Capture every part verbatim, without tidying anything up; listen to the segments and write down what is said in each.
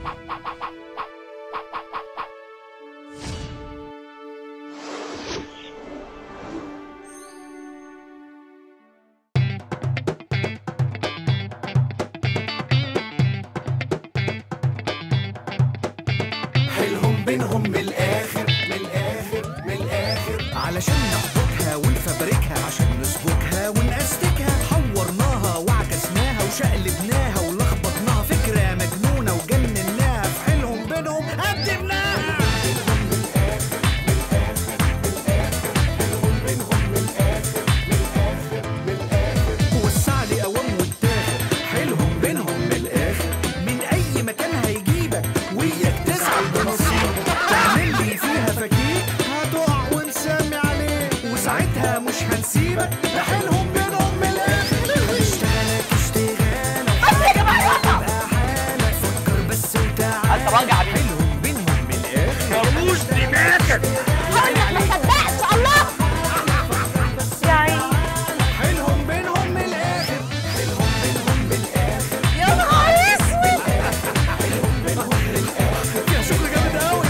حيلهم بينهم من الآخر من الآخر من الآخر، علشان نحبكها ونفبركها، عشان نسبكها ونأستكها، حورناها وعكسناها وشقلبناها ولخبطناها، فكرة مجنونة وجنناها، في حيلهم بينهم قدمناها. حيلهم من الآخر من الآخر من الآخر، حيلهم بينهم من الآخر من الآخر من الآخر، وسع لي أوام واتاخر، حيلهم بينهم من الآخر، من أي مكان هيجيبك وياك تسعى بنصيبك، تعمل لي فيها فكيك هتقع ونسمي عليك، وساعتها مش هنسيبك، ده حيلهم بينهم من الآخر. هنشتغلك اشتغالك تبقى حالك، فكر بس وتعالى، حيلهم بينهم من الآخر، ملوش دماغك هقولك ما صدقش. الله يا عيني، حيلهم بينهم من الآخر، حيلهم بينهم من الآخر، يا نهار اسود. حيلهم بينهم من الآخر، فيها شغل جامد قوي.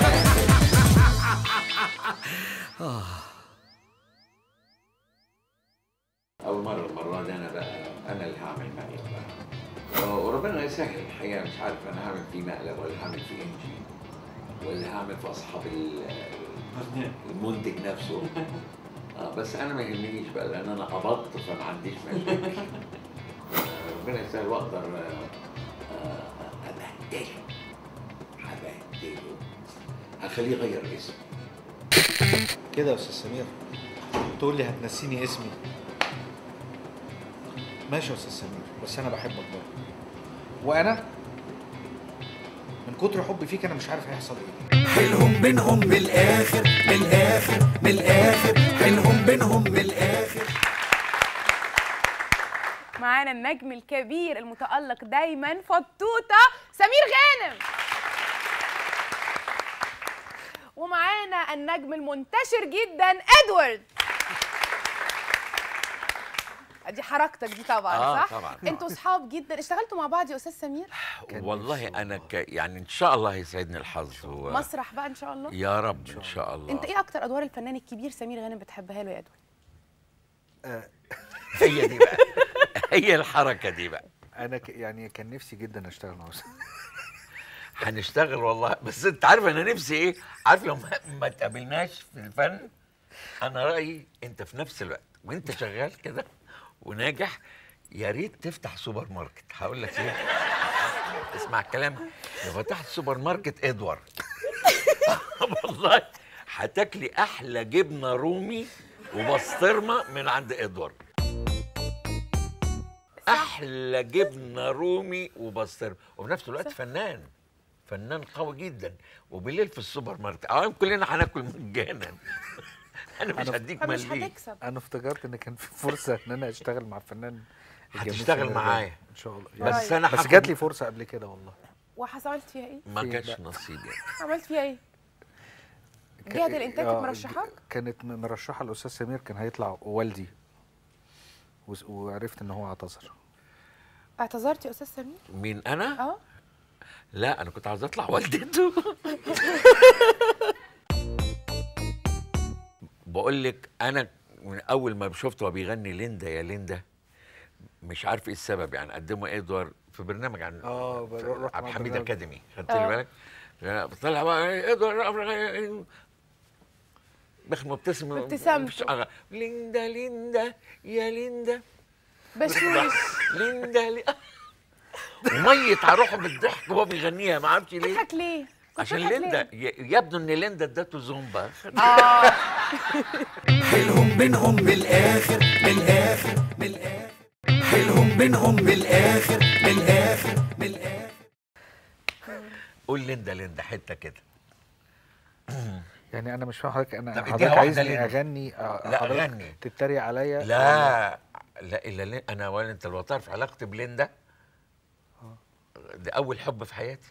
أول مرة المرة دي أنا بقى أنا اللي هعمل مقلب بقى، وربنا يسهل. الحقيقة مش عارف أنا هعمل فيه مقلب ولا هعمل فيه إنجيل ولا هعمل في أصحاب المنتج نفسه. آه بس أنا ما يهمنيش بقى لأن أنا قبضت فما عنديش مشاكل. ربنا يسهل وأقدر أبهدله هبهدله هخليه يغير اسمه. كده يا استاذ سمير تقول لي هتنسيني اسمي؟ ماشي يا استاذ سمير، بس انا بحبك برضه، وانا من كتر حبي فيك انا مش عارف هيحصل ايه. حيلهم بينهم من الآخر من الآخر من الآخر، حيلهم بينهم من الآخر. معانا النجم الكبير المتألق دايما فطوطة سمير غانم، ومعانا النجم المنتشر جدا ادوارد. دي حركتك دي طبعا آه صح؟ طبعا. انتوا صحاب جدا، اشتغلتوا مع بعض يا استاذ سمير؟ والله انا ك... يعني ان شاء الله يسعدني الحظ و... مسرح بقى ان شاء الله يا رب ان شاء الله. انت ايه اكتر ادوار الفنان الكبير سمير غانم بتحبها له يا ادوارد؟ آه هي دي بقى هي الحركه دي بقى. انا ك... يعني كان نفسي جدا اشتغل مع استاذ. هنشتغل والله، بس انت عارف انا نفسي ايه؟ عارف لو ما, ما تقابلناش في الفن، انا رايي انت في نفس الوقت وانت شغال كده وناجح يا ريت تفتح سوبر ماركت. هقول لك ليه؟ اسمع الكلام، لو فتحت سوبر ماركت ادوارد والله هتاكلي احلى جبنه رومي وبسطرمه من عند ادوارد. احلى جبنه رومي وبسطرمه، وفي نفس الوقت فنان فنان قوي جدا، وبالليل في السوبر ماركت اه كلنا هناكل مجانا. انا مش هديك فمش مليم. هتكسب. انا افتكرت ان كان في فرصه ان انا اشتغل مع فنان الجميل هتشتغل سمير معايا غانم ان شاء الله. بس يعني انا بس هاخد- جات لي فرصه قبل كده والله. وحصلت فيها ايه؟ ما فين كانش بقى؟ نصيب يعني. عملت فيها ايه؟ جهة الانتاج كانت آه، مرشحاك؟ كانت مرشحه الاستاذ سمير، كان هيطلع والدي وس- وعرفت ان هو اعتذر. اعتذرت يا استاذ سمير؟ مين انا؟ اه لا انا كنت عاوز اطلع والدته. بقول لك انا من اول ما شفته وهو بيغني ليندا يا ليندا، مش عارف ايه السبب يعني، قدمه ادوارد في برنامج عن اه في رحت عبد مع الحميد البرنامج. اكاديمي، خدت آه. لي بالك؟ طلع بقى ادوارد بخ مبتسم ابتسامته. ليندا ليندا يا ليندا بشوش. ليندا لي... وميت على روحه بالضحك وهو بيغنيها، ما اعرفش ليه. بتضحك ليه؟ كنت عشان بتضحك ليندا ليه؟ ي- يبدو ان ليندا ادته زومبا. اه حيلهم بينهم من الآخر من الآخر من الآخر، حيلهم بينهم من الآخر من الآخر من الآخر. قول ليندا ليندا حته كده. يعني انا مش فاهم حضرتك، انا طب اديها حضرتك واحدة عايزني لينا. اغني آه، لا، حضرتك أغني. تتريق عليا؟ لا لا الا لين... انا ولا انت لو تعرف علاقتي بليندا، ده اول حب في حياتي.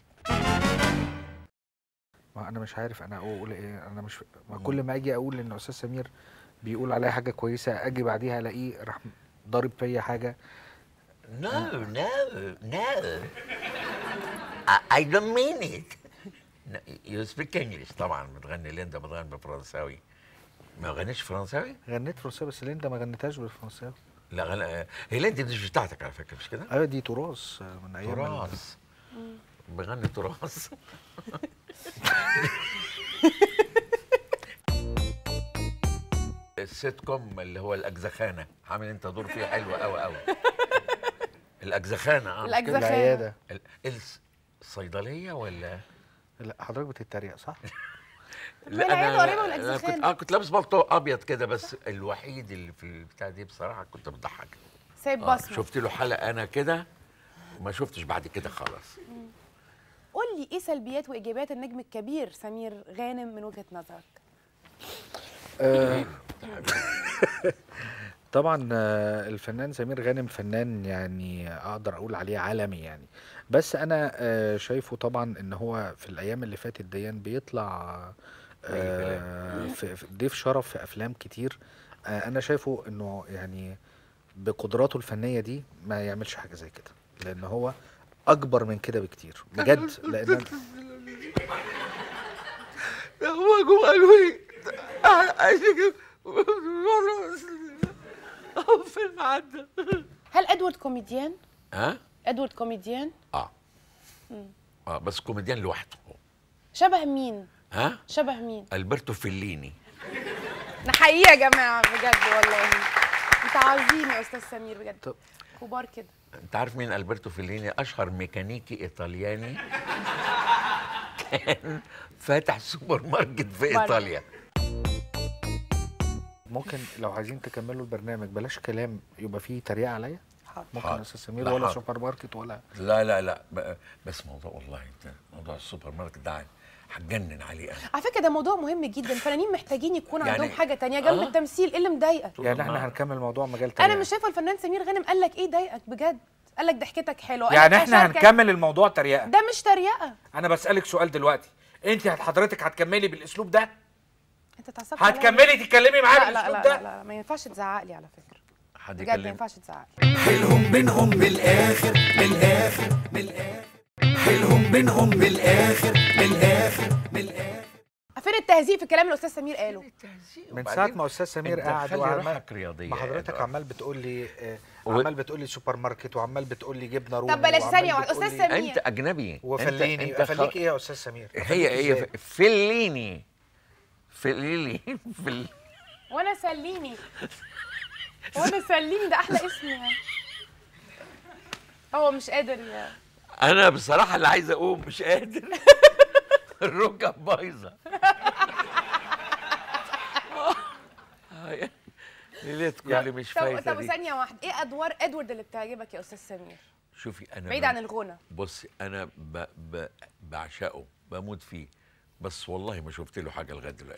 ما انا مش عارف انا اقول ايه، انا مش ما كل ما اجي اقول ان استاذ سمير بيقول عليا حاجه كويسه، اجي بعديها الاقيه راح ضارب فيا حاجه. نو نو نو I don't mean it. You speak English طبعا. بتغني ليندا بتغني بالفرنساوي. ما غنيش فرنساوي؟ غنيت فرنساوي بس ليندا ما غنيتهاش بالفرنساوي. لا غن... هي ليندا دي مش بتاعتك على فكره مش كده؟ ايوه دي تراث من ايام تراث. بغني تراث. السيت كوم اللي هو الاجزخانه عامل انت دور فيه حلو قوي قوي. الاجزخانه اه الأجزخانة. العياده. ال- الس- الصيدليه ولا؟ لا حضرتك بتتريق صح؟ ما العيادة قريبة من أنا كنت الأجزخانة. اه كنت لابس بلطو ابيض كده بس الوحيد اللي في البتاع دي بصراحه كنت بضحك. سايب آه بصمة. شفت له حلقه انا كده وما شفتش بعد كده خلاص. قول لي ايه سلبيات وايجابيات النجم الكبير سمير غانم من وجهة نظرك؟ آه، طبعا آه، الفنان سمير غانم فنان يعني اقدر اقول عليه عالمي يعني. بس انا آه، شايفه طبعا ان هو في الايام اللي فاتت دي بيطلع آه، في في- ضيف شرف في افلام كتير. آه، انا شايفه انه يعني بقدراته الفنيه دي ما يعملش حاجه زي كده لان هو اكبر من كده بكتير بجد. لان هو جم قالوا لي عايزين فيلم عدى. هل ادوارد كوميديان؟ ها؟ ادوارد كوميديان؟ اه اه بس كوميديان لوحده. شبه مين؟ ها؟ شبه مين؟ البرتو فيليني. نحييه يا جماعه بجد والله. انت عظيم يا استاذ سمير بجد. طب. كبار كده. انت عارف مين البرتو فيليني؟ اشهر ميكانيكي ايطالياني كان فاتح سوبر ماركت في بره. ايطاليا. ممكن لو عايزين تكملوا البرنامج بلاش كلام يبقى فيه تريقه عليا. حاضر. ممكن حاضر. يا استاذ سمير لا ولا حاضر. سوبر ماركت ولا لا لا لا ب- بس موضوع والله انت موضوع السوبر ماركت ده هتجنن عليه انا. على فكره ده موضوع مهم جدا. الفنانين محتاجين يكون يعني- عندهم حاجه تانية جنب آه. التمثيل. ايه اللي مضايقك؟ يعني احنا هنكمل موضوع مجال تريقه. انا مش شايفه الفنان سمير غانم قال لك ايه ضايقك بجد. قال لك ضحكتك حلوه. قال يعني لك احنا أشاركك. هنكمل الموضوع تريقه. ده مش تريقه. انا بسالك سؤال دلوقتي، انت حضرتك هتكملي بالاسلوب ده؟ انت اتعصبت عليا. هتكملي تتكلمي معايا لا لا بالاسلوب لا, ده؟ لا لا ما ينفعش تزعق لي على فكره. حد بجد ما يكلم ينفعش تزعق لي. حيلهم بينهم من الاخر من الاخر من الاخر حيلهم بينهم من الاخر من الاخر من الاخر فين التهزيء في الكلام اللي الاستاذ سمير قاله؟ من ساعه ما استاذ سمير انت قاعد خلي وعمال روحك رياضيه ما يا حضرتك إدوارد. عمال بتقول لي آه، و- عمال بتقول لي سوبر ماركت وعمال بتقول لي جبنه رومي طب بلاش وعمال ثانية واحدة. بتقول أستاذ لي- سمير. انت اجنبي. وفليني انت, انت افليك خ- ايه يا استاذ سمير؟ هي أفليك هي إزاي؟ فليني فليني فل... وانا سليني. وانا سليني ده احلى اسم يعني. هو مش قادر يا انا بصراحه اللي عايز اقوم مش قادر. الركب بايظه. ليلتكم اللي مش طب فايته طب دي. ثانية واحدة، ايه ادوار ادوارد اللي بتعجبك يا استاذ سمير؟ شوفي انا بعيد ب- عن الغنى. بصي انا ب... ب... بعشقه بموت فيه بس والله ما شفت له حاجه لغايه دلوقتي.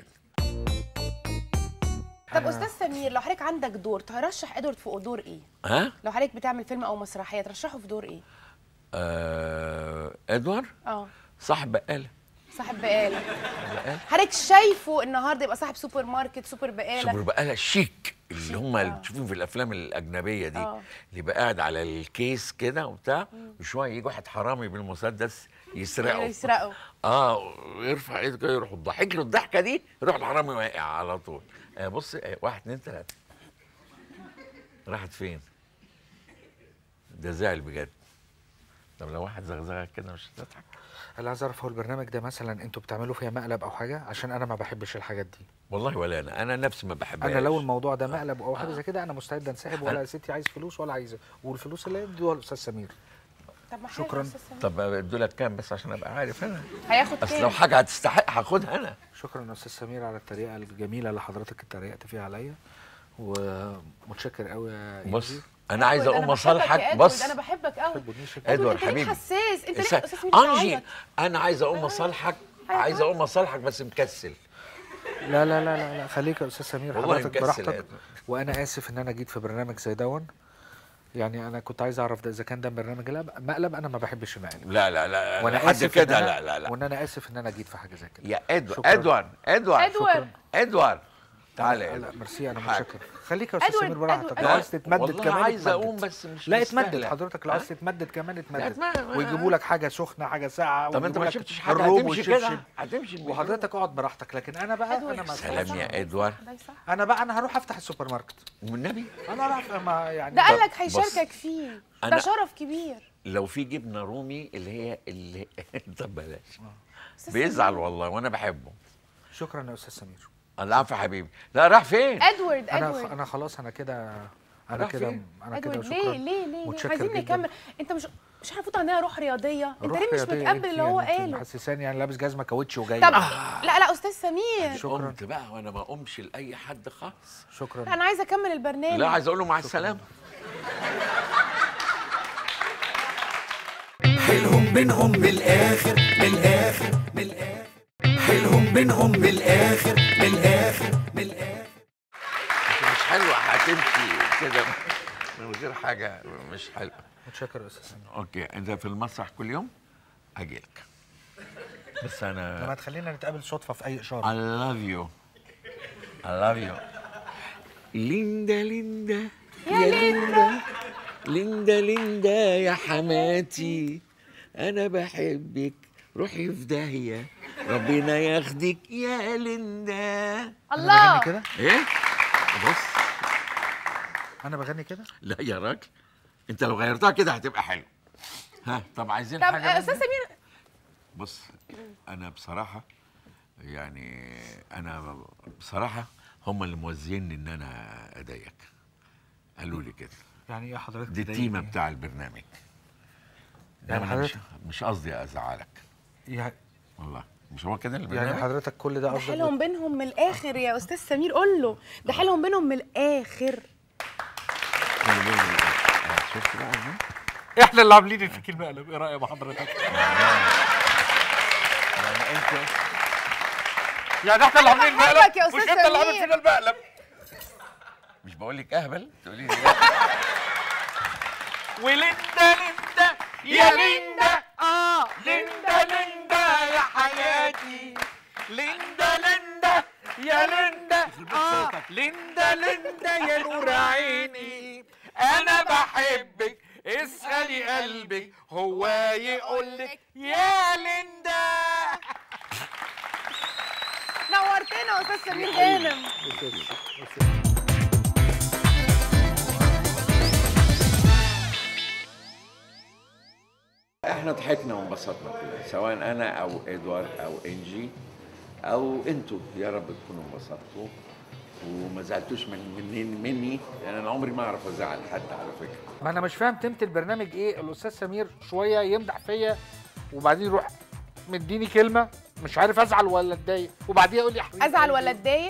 طب استاذ سمير لو حضرتك عندك دور ترشح ادوارد في دور ايه؟ ها؟ لو حضرتك بتعمل فيلم او مسرحية ترشحه في دور ايه؟ آه... ادوار اه صاحب بقاله. صاحب بقالة. بقاله حضرتك شايفه النهارده يبقى صاحب سوبر ماركت سوبر بقالة؟ سوبر بقاله شيك اللي هم اللي آه. بتشوفين في الافلام الاجنبيه دي آه. اللي يبقى قاعد على الكيس كده وبتاع وشويه يجي واحد حرامي بالمسدس يسرقه. يسرقوا. اه ويرفع ايده كده يروح ضحك له الضحكه دي يروح الحرامي واقع على طول. آه بص آه واحد اتنين تلاته راحت فين؟ ده زعل بجد. طب لو واحد زغزغك كده مش هتضحك؟ اللي عايز اعرف هو البرنامج ده مثلا انتوا بتعملوا فيها مقلب او حاجه؟ عشان انا ما بحبش الحاجات دي. والله ولا انا انا نفسي ما بحبهاش. انا لو الموضوع ده مقلب او حاجه زي كده انا مستعد انسحب ولا يا ستي عايز فلوس ولا عايزه، والفلوس اللي ادوها الاستاذ سمير. طب ما حلو شكراً. يا أستاذ سمير. طب ادوا لك كام بس عشان ابقى عارف انا. هياخد اصل لو كام؟ حاجه هتستحق هاخدها انا. شكرا يا استاذ سمير على التريقه الجميله اللي حضرتك اتريقت فيها عليا، ومتشكر قوي يا بص إيزي. انا عايز أدوارد، اقوم أنا بحبك يا اصالحك أدوارد، بص انا بحبك قوي. تحبونيش ادوارد انت ليه حبيبي حساس؟ انت اس- ليه استاذ سمير انجي بتعيط؟ انا عايز اقوم اصالحك عايز اقوم اصالحك بس مكسل. لا لا لا لا, لا. خليك يا استاذ سمير والله حضرتك مكسل يا براحتك. أدوارد. وانا اسف ان انا جيت في برنامج زي دون. يعني انا كنت عايز اعرف ده اذا كان ده برنامج لا مقلب. انا ما بحبش المقلب. لا لا لا وانا حد اسف كده إن أنا- لا لا لا وان انا اسف ان انا جيت في حاجه زي كده. يا ادوارد شكراً. ادوارد ادوارد ادوارد ادوارد تعالى يا لا إدوارد. ميرسي، انا حاجة. متشكر. خليك يا استاذ إدوارد، سمير براحتك، إدوارد. لو عايز تتمدد والله كمان عايز اتمدد. اقوم بس مش لا مستاهلة. اتمدد حضرتك، لو ها؟ عايز تتمدد كمان لا، اتمدد، اتمدد. ويجيبوا لك حاجه سخنه حاجه ساقعه، طب انت ويجيبوا ما لك شفتش حاجه الروب هتمشي والشبشب. كده، هتمشي بمليون. وحضرتك اقعد براحتك، لكن انا بقى إدوارد. انا ما سلام يا ادوارد. ده صح. انا بقى انا هروح افتح السوبر ماركت. والنبي انا راح ما يعني ده قال طب لك هيشاركك فيه، ده أنا- شرف كبير. لو في جبنه رومي اللي هي اللي طب بلاش، أستاذ بيزعل سمير. والله وانا بحبه. شكرا يا استاذ سمير. العفو يا حبيبي. لا راح فين؟ ادوارد انا ادوارد انا خلاص انا كده انا راح كده فين؟ انا كده ادوارد شكرا. ليه ليه ليه ليه متشكر عايزين جداً. نكمل. انت مش مش هنفوت عندنا روح رياضيه، انت روح ليه مش رياضية متقبل إيه اللي هو يعني؟ أنت قاله؟ محسساني يعني لابس جزمه كاوتش وجاي. طب لا لا استاذ سمير، شكرا قمت بقى وانا ما اقومش لاي حد خالص. شكرا. لا، انا عايزه اكمل البرنامج. لا عايز اقول له مع السلامه. حيلهم بينهم من الاخر من الاخر من الاخر حيلهم بينهم من الاخر من الاخر من الاخر مش حلوه هتمشي كده من غير حاجه، مش حلوه. متشكر يا استاذ سمير. اوكي انت في المسرح كل يوم اجيلك، بس انا لما تخلينا نتقابل صدفه في اي I اشاره. love you I love you. ليندا ليندا يا ليندا. ليندا ليندا يا حماتي، انا بحبك روحي في داهيه، ربنا ياخدك يا ليندا. انا الله. بغني كده؟ ايه بص، انا بغني كده؟ لا يا راجل انت لو غيرتها كده هتبقى حلو. ها طب عايزين طب حاجه آه، استاذ مني؟ سمير، بص انا بصراحه يعني انا بصراحه هم اللي موزيني ان انا اضايقك، قالوا لي كده. يعني ايه حضرتك؟ دي بتضايقني؟ التيمه بتاع البرنامج. يعني أنا مش, حضرتك مش قصدي ازعلك يعني والله، مش هو كده يعني البرنامج. حضرتك كل ده ده قصدك؟ حيلهم بينهم من الاخر يا استاذ سمير، قول له ده حيلهم بينهم من الاخر. شفت بقى ازاي؟ احنا اللي عاملين الفيك المقلب، ايه رايك حضرتك؟ يعني انت يعني احنا اللي عاملين بحبك المقلب يا أستاذ مش انت اللي عامل سمير. فينا المقلب. مش بقول لك اهبل تقولي لي وليندا ليندا يا ليندا، اه ليندا ليندا يا حياتي، ليندا ليندا يا ليندا، اه ليندا ليندا يا نور عيني، انا بحبك اسألي قلبك هو يقولك يا ليندا. نورتنا يا استاذ سمير غانم. احنا ضحكنا وانبسطنا كلنا، سواء انا او ادوارد او انجي او انتوا، يا رب تكونوا انبسطتوا وما زعلتوش من مني مني لان انا عمري ما اعرف ازعل حد على فكره. ما انا مش فاهم تيمة البرنامج ايه. الاستاذ سمير شويه يمدح فيا وبعدين يروح مديني كلمه مش عارف ازعل ولا اتضايق، وبعديها يقول لي يا حبيبي ازعل ولا اتضايق؟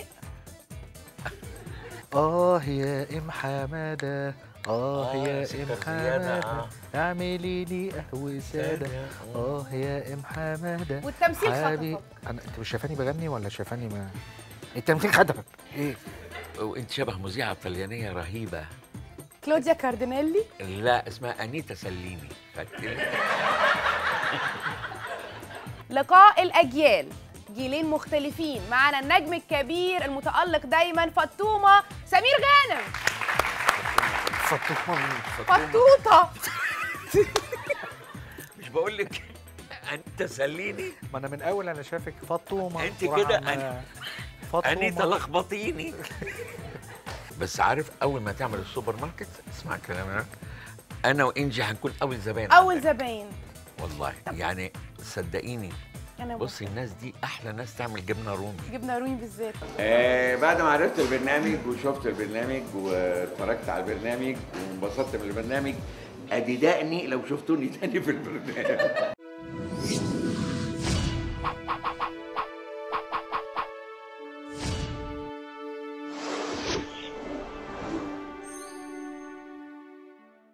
اه يا ام حماده، اه يا ستة ام زيادة، حماده آه. اعملي لي قهوه ساده، اه يا ام حماده والتمثيل حبيبي. خطفك. انا انت مش شايفاني بغني ولا شايفاني ما التمثيل خدمك ايه؟ وانت شبه مذيعه طليانيه رهيبه. كلوديا كاردينيلي. لا اسمها انيتا سليني. فاكر؟ لقاء الاجيال، جيلين مختلفين، معانا النجم الكبير المتألق دايما فطومه سمير غانم. فطومه مين؟ فطوطه. مش بقول لك انت سليني؟ ما انا من اول انا شايفك فطومه. انت وراح كده عمالة أن- فطومه. انيتا لخبطيني. بس عارف اول ما تعمل السوبر ماركت، اسمع كلامي، انا وانجي هنكون اول زباين اول عندك. زباين. والله يعني صدقيني. انا بصي الناس دي احلى ناس تعمل جبنه رومي. جبنه رومي بالذات. آه بعد ما عرفت البرنامج وشفت البرنامج واتفرجت على البرنامج وانبسطت من البرنامج، ادي دقني لو شفتوني تاني في البرنامج.